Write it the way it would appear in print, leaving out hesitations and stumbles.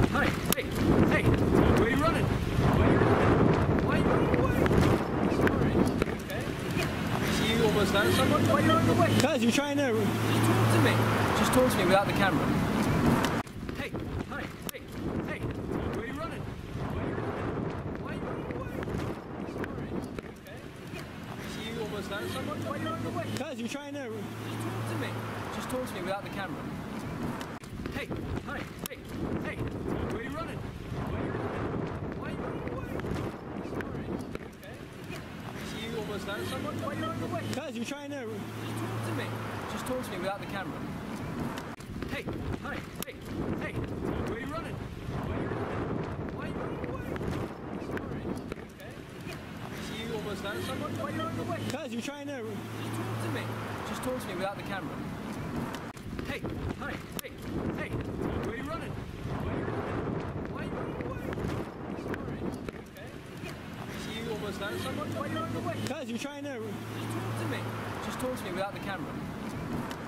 Hey, hey, hey, where are you running? Why are you running away? Sorry, okay. See you almost found someone? Why are you running away? Cuz you're trying to... Just talk to me. Just talk to me without the camera. Hey, hey, hey, hey, where are you running? Why are you running away? Sorry, okay. See you almost found someone? Why are you running away? Cuz you're trying to... Just talk to me. Just talk to me without the camera. Hey, hey, hey, hey, where are you running? Why are you running away? Sorry, okay. See you almost found someone? Why are you running away? Cuz you're trying to... Just talk to me. Just talk to me without the camera. Hey, hey, hey, hey, where are you running? Why are you running away? Sorry, okay. See you almost found someone? Why are you running away? Cuz you're trying to... Just talk to me. Just talk to me without the camera. Hey, hey, hey, hey, where are you running? Why are you running away? Sorry, okay. See you almost found someone? Why are you running away? Cuz you're trying to... Just talk to me. Just talk to me without the camera.